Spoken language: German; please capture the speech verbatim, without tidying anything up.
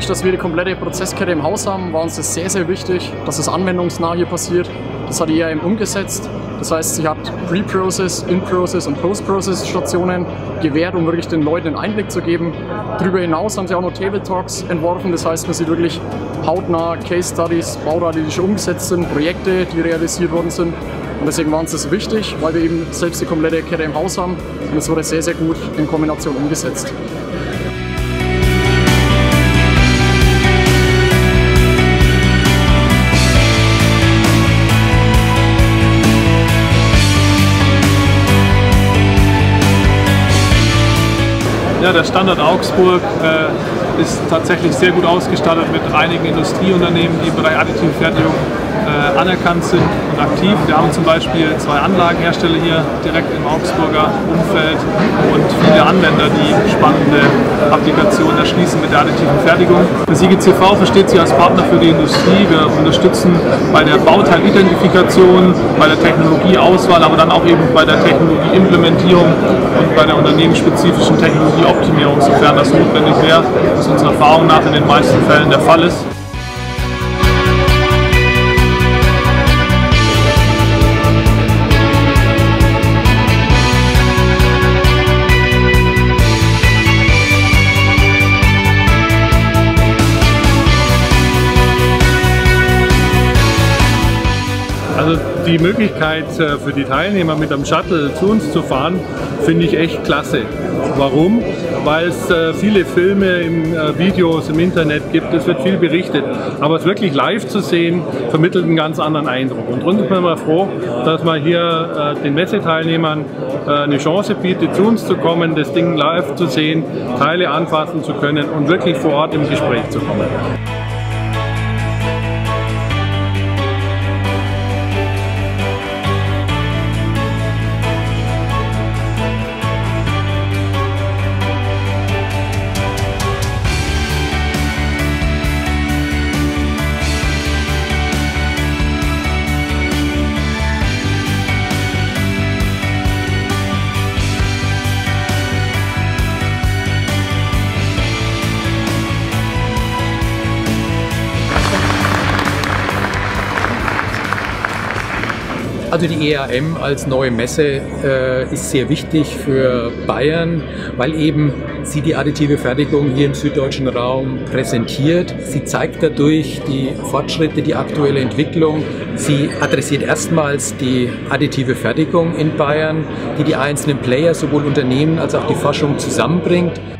dass wir die komplette Prozesskette im Haus haben, war uns das sehr, sehr wichtig, dass es anwendungsnah hier passiert. Das hat die E A M umgesetzt. Das heißt, sie hat Pre-Process, In-Process und Post-Process-Stationen gewährt, um wirklich den Leuten einen Einblick zu geben. Darüber hinaus haben sie auch noch Table Talks entworfen. Das heißt, man sieht wirklich hautnah Case Studies, Bauteile, die schon umgesetzt sind, Projekte, die realisiert worden sind. Und deswegen war uns das wichtig, weil wir eben selbst die komplette Kette im Haus haben. Und es wurde sehr, sehr gut in Kombination umgesetzt. Ja, der Standort Augsburg äh, ist tatsächlich sehr gut ausgestattet mit einigen Industrieunternehmen, die im Bereich additive Fertigung äh, anerkannt sind und aktiv. Wir haben zum Beispiel zwei Anlagenhersteller hier direkt im Augsburger Umfeld und viele Anwender, die spannende Applikationen erschließen mit der additiven Fertigung. Das I G C V versteht sich als Partner für die Industrie. Wir unterstützen bei der Bauteilidentifikation, bei der Technologieauswahl, aber dann auch eben bei der Technologieimplementierung und bei der unternehmensspezifischen Technologieoptimierung, sofern das notwendig wäre, was unserer Erfahrung nach in den meisten Fällen der Fall ist. Also die Möglichkeit für die Teilnehmer mit einem Shuttle zu uns zu fahren, finde ich echt klasse. Warum? Weil es viele Filme, im, Videos im Internet gibt, es wird viel berichtet. Aber es wirklich live zu sehen, vermittelt einen ganz anderen Eindruck. Und darum sind wir mal froh, dass man hier den Messeteilnehmern eine Chance bietet, zu uns zu kommen, das Ding live zu sehen, Teile anfassen zu können und wirklich vor Ort im Gespräch zu kommen. Also die E A M als neue Messe äh, ist sehr wichtig für Bayern, weil eben sie die additive Fertigung hier im süddeutschen Raum präsentiert. Sie zeigt dadurch die Fortschritte, die aktuelle Entwicklung. Sie adressiert erstmals die additive Fertigung in Bayern, die die einzelnen Player, sowohl Unternehmen als auch die Forschung zusammenbringt.